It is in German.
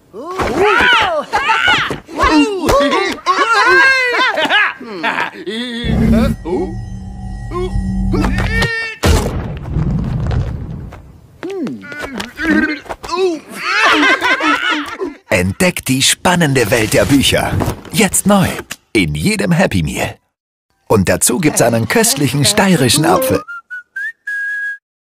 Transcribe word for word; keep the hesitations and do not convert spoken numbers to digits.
Entdeckt die spannende Welt der Bücher. Jetzt neu. In jedem Happy Meal. Und dazu gibt's einen köstlichen steirischen Apfel.